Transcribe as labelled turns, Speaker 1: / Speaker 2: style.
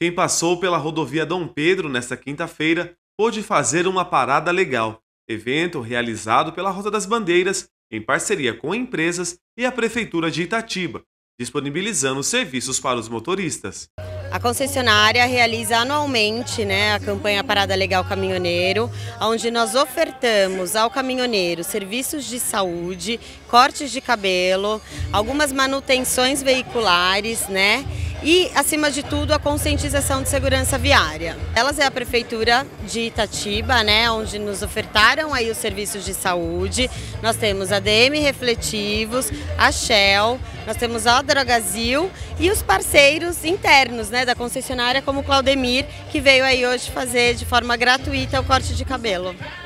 Speaker 1: Quem passou pela rodovia Dom Pedro nesta quinta-feira pôde fazer uma parada legal, evento realizado pela Rota das Bandeiras em parceria com empresas e a Prefeitura de Itatiba, disponibilizando serviços para os motoristas.
Speaker 2: A concessionária realiza anualmente, a campanha Parada Legal Caminhoneiro, onde nós ofertamos ao caminhoneiro serviços de saúde, cortes de cabelo, algumas manutenções veiculares, e, acima de tudo, a conscientização de segurança viária. Elas é a Prefeitura de Itatiba, onde nos ofertaram aí os serviços de saúde. Nós temos a DM Refletivos, a Shell, nós temos a Drogazil e os parceiros internos da concessionária, como o Claudemir, que veio aí hoje fazer de forma gratuita o corte de cabelo.